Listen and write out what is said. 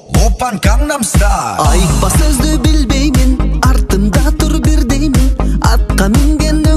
Опан Gangnam Style. Айтпа сөзді білбеймін, артымда тұр бір деймін, атқа мінген